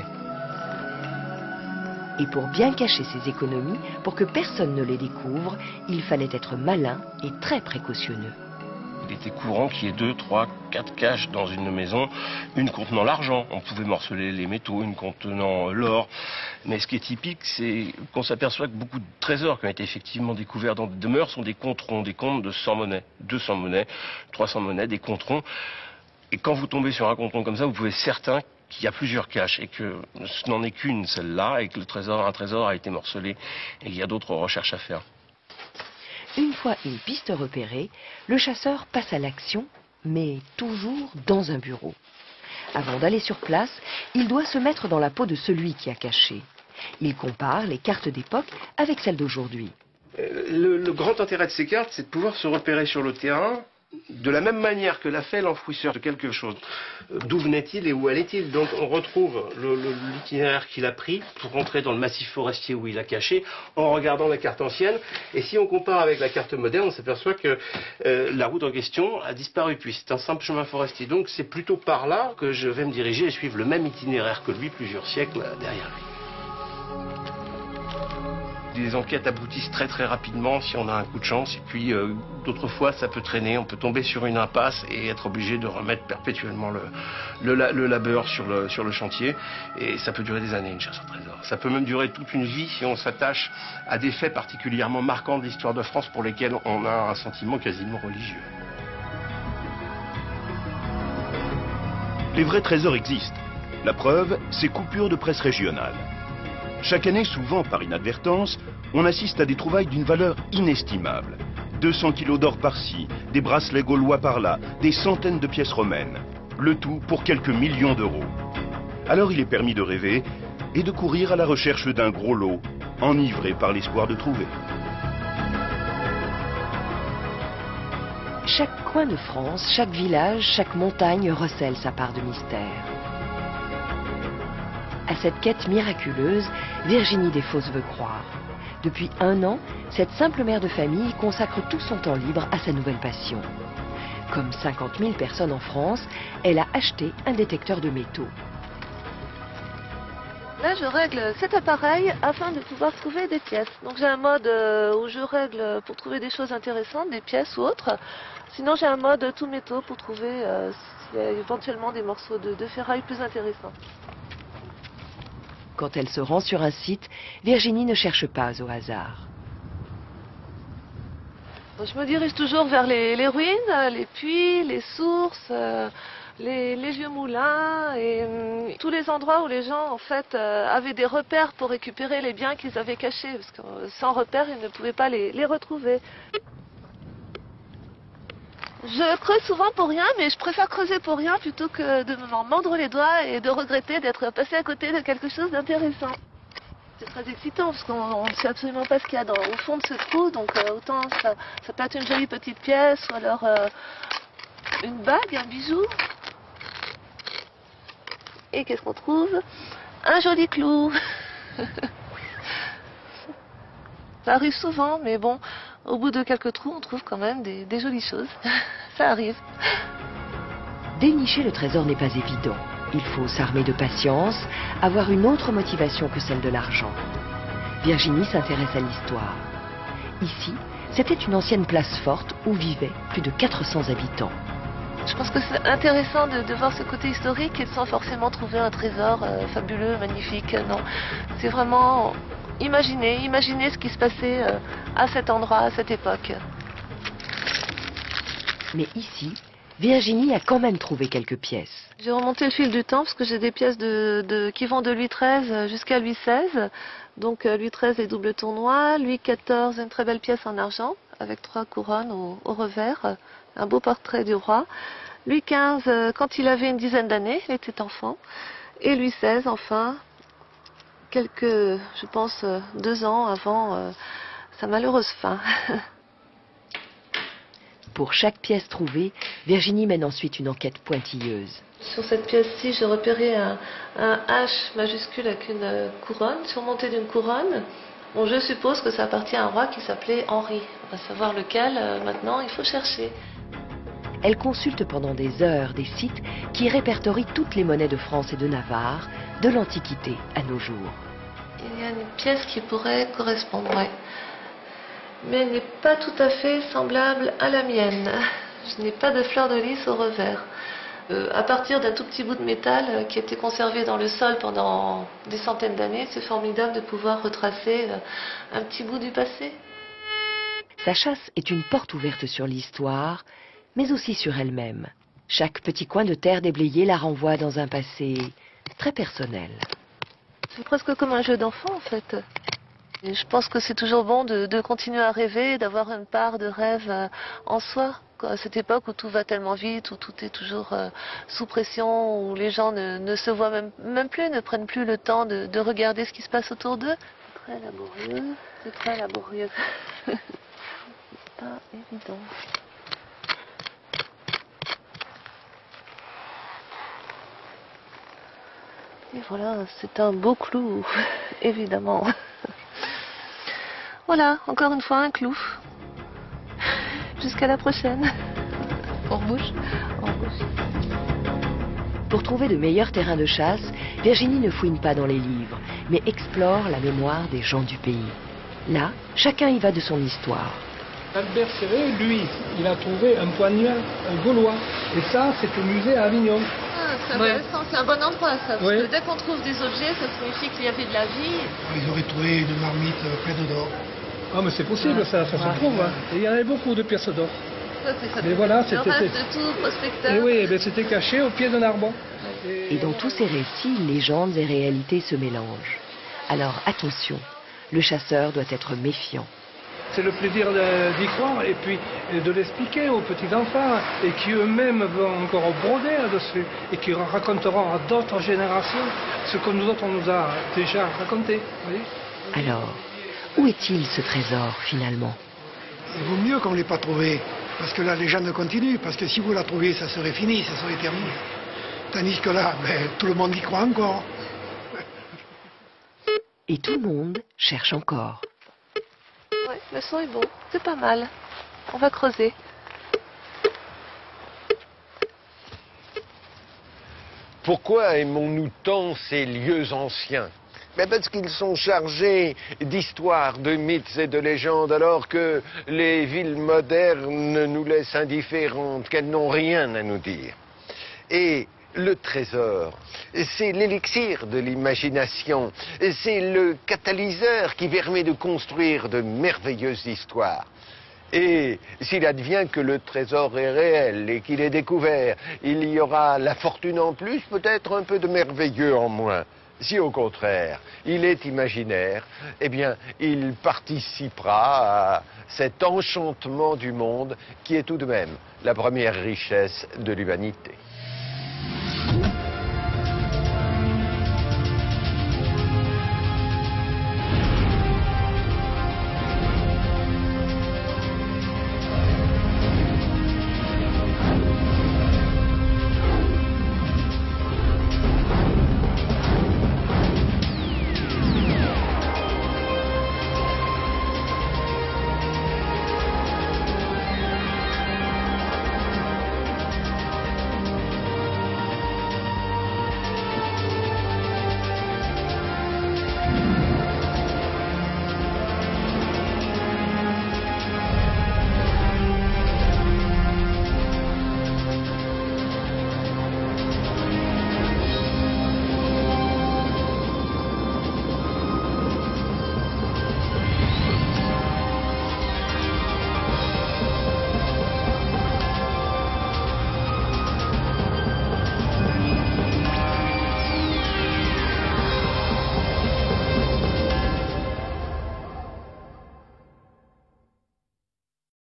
Et pour bien cacher ses économies, pour que personne ne les découvre, il fallait être malin et très précautionneux. Il était courant qu'il y ait deux, trois, quatre caches dans une maison, une contenant l'argent. On pouvait morceler les métaux, une contenant l'or. Mais ce qui est typique, c'est qu'on s'aperçoit que beaucoup de trésors qui ont été effectivement découverts dans des demeures sont des comptes ronds, des comptes de cent monnaies, deux cents monnaies, trois cents monnaies, des comptes ronds. Et quand vous tombez sur un compte rond comme ça, vous pouvez être certain qu'il y a plusieurs caches et que ce n'en est qu'une, celle-là, et que le trésor, un trésor a été morcelé et qu'il y a d'autres recherches à faire. Une fois une piste repérée, le chasseur passe à l'action, mais toujours dans un bureau. Avant d'aller sur place, il doit se mettre dans la peau de celui qui a caché. Il compare les cartes d'époque avec celles d'aujourd'hui. Le, le grand intérêt de ces cartes, c'est de pouvoir se repérer sur le terrain de la même manière que l'a fait l'enfouisseur de quelque chose. D'où venait-il et où allait-il? Donc on retrouve l'itinéraire qu'il a pris pour rentrer dans le massif forestier où il a caché en regardant la carte ancienne. Et si on compare avec la carte moderne, on s'aperçoit que euh, la route en question a disparu, puis c'est un simple chemin forestier. Donc c'est plutôt par là que je vais me diriger et suivre le même itinéraire que lui plusieurs siècles derrière lui. Les enquêtes aboutissent très très rapidement si on a un coup de chance, et puis euh, d'autres fois ça peut traîner, on peut tomber sur une impasse et être obligé de remettre perpétuellement le, le, le labeur sur le, sur le chantier, et ça peut durer des années une chasse au trésor. Ça peut même durer toute une vie si on s'attache à des faits particulièrement marquants de l'histoire de France pour lesquels on a un sentiment quasiment religieux. Les vrais trésors existent. La preuve, ces coupures de presse régionale. Chaque année, souvent par inadvertance, on assiste à des trouvailles d'une valeur inestimable. deux cents kilos d'or par-ci, des bracelets gaulois par-là, des centaines de pièces romaines. Le tout pour quelques millions d'euros. Alors il est permis de rêver et de courir à la recherche d'un gros lot, enivré par l'espoir de trouver. Chaque coin de France, chaque village, chaque montagne recèle sa part de mystère. À cette quête miraculeuse, Virginie Desfosses veut croire. Depuis un an, cette simple mère de famille consacre tout son temps libre à sa nouvelle passion. Comme cinquante mille personnes en France, elle a acheté un détecteur de métaux. Là, je règle cet appareil afin de pouvoir trouver des pièces. Donc j'ai un mode où je règle pour trouver des choses intéressantes, des pièces ou autres. Sinon, j'ai un mode tout métaux pour trouver euh, s'il y a éventuellement des morceaux de, de ferraille plus intéressants. Quand elle se rend sur un site, Virginie ne cherche pas au hasard. Je me dirige toujours vers les, les ruines, les puits, les sources, euh, les, les vieux moulins et euh, tous les endroits où les gens en fait euh, avaient des repères pour récupérer les biens qu'ils avaient cachés, parce que euh, sans repères, ils ne pouvaient pas les, les retrouver. Je creuse souvent pour rien, mais je préfère creuser pour rien plutôt que de m'en mordre les doigts et de regretter d'être passé à côté de quelque chose d'intéressant. C'est très excitant parce qu'on ne sait absolument pas ce qu'il y a dans, au fond de ce trou, donc euh, autant ça, ça peut être une jolie petite pièce ou alors euh, une bague, un bijou. Et qu'est-ce qu'on trouve? Un joli clou. Ça arrive souvent, mais bon, au bout de quelques trous, on trouve quand même des, des jolies choses. Ça arrive. Dénicher le trésor n'est pas évident. Il faut s'armer de patience, avoir une autre motivation que celle de l'argent. Virginie s'intéresse à l'histoire. Ici, c'était une ancienne place forte où vivaient plus de quatre cents habitants. Je pense que c'est intéressant de, de voir ce côté historique et sans forcément trouver un trésor euh, fabuleux, magnifique. Non, c'est vraiment imaginer, imaginer ce qui se passait euh, à cet endroit, à cette époque. Mais ici, Virginie a quand même trouvé quelques pièces. J'ai remonté le fil du temps parce que j'ai des pièces de, de, qui vont de Louis treize jusqu'à Louis seize. Donc euh, Louis treize les doubles tournois, Louis quatorze une très belle pièce en argent avec trois couronnes au, au revers, un beau portrait du roi. Louis quinze euh, quand il avait une dizaine d'années, il était enfant. Et Louis seize enfin, quelques, je pense, euh, deux ans avant euh, sa malheureuse fin. Pour chaque pièce trouvée, Virginie mène ensuite une enquête pointilleuse. Sur cette pièce-ci, j'ai repéré un, un H majuscule avec une couronne, surmontée d'une couronne. Bon, je suppose que ça appartient à un roi qui s'appelait Henri. On va savoir lequel, euh, maintenant, il faut chercher. Elle consulte pendant des heures des sites qui répertorient toutes les monnaies de France et de Navarre, de l'Antiquité à nos jours. Il y a une pièce qui pourrait correspondre, ouais. Mais elle n'est pas tout à fait semblable à la mienne. Je n'ai pas de fleur de lys au revers. Euh, à partir d'un tout petit bout de métal euh, qui était conservé dans le sol pendant des centaines d'années, c'est formidable de pouvoir retracer euh, un petit bout du passé. Sa chasse est une porte ouverte sur l'histoire, mais aussi sur elle-même. Chaque petit coin de terre déblayé la renvoie dans un passé très personnel. C'est presque comme un jeu d'enfant en fait. Et je pense que c'est toujours bon de, de continuer à rêver, d'avoir une part de rêve euh, en soi. À cette époque où tout va tellement vite, où tout est toujours euh, sous pression, où les gens ne, ne se voient même, même plus, ne prennent plus le temps de, de regarder ce qui se passe autour d'eux. C'est très laborieux, c'est très laborieux. C'est pas évident. Et voilà, c'est un beau clou, évidemment. Voilà, encore une fois un clou. Jusqu'à la prochaine. En rebouche. En rebouche. Pour trouver de meilleurs terrains de chasse, Virginie ne fouine pas dans les livres, mais explore la mémoire des gens du pays. Là, chacun y va de son histoire. Albert Serret, lui, il a trouvé un poignard un gaulois. Et ça, c'est au musée à Avignon. Ah, c'est intéressant, ouais. C'est un bon endroit ça. Parce ouais. que dès qu'on trouve des objets, ça signifie qu'il y avait de la vie. Ils auraient trouvé une marmite pleine d'or. Ah, mais c'est possible, ouais. ça, ça ouais. se trouve. Hein. Et il y avait beaucoup de pièces d'or. Ça, c'est ça. Mais voilà, c'était. Le reste de tout prospecteur. Et oui, ben, c'était caché au pied d'un arbre. Et dans tous ces récits, légendes et réalités se mélangent. Alors attention, le chasseur doit être méfiant. c'est le plaisir d'y croire et puis de l'expliquer aux petits-enfants et qui eux-mêmes vont encore broder là-dessus et qui raconteront à d'autres générations ce que nous autres on nous a déjà raconté. Vous voyez ? Alors, où est-il ce trésor finalement? Il vaut mieux qu'on ne l'ait pas trouvé, parce que la légende continue, parce que si vous la trouviez, ça serait fini, ça serait terminé. Tandis que là, ben, tout le monde y croit encore. Et tout le monde cherche encore. Ouais, le son est bon, c'est pas mal. On va creuser. Pourquoi aimons-nous tant ces lieux anciens? Mais parce qu'ils sont chargés d'histoires, de mythes et de légendes, alors que les villes modernes nous laissent indifférentes, qu'elles n'ont rien à nous dire. Et le trésor, c'est l'élixir de l'imagination, c'est le catalyseur qui permet de construire de merveilleuses histoires. Et s'il advient que le trésor est réel et qu'il est découvert, il y aura la fortune en plus, peut-être un peu de merveilleux en moins. Si au contraire, il est imaginaire, eh bien, il participera à cet enchantement du monde qui est tout de même la première richesse de l'humanité.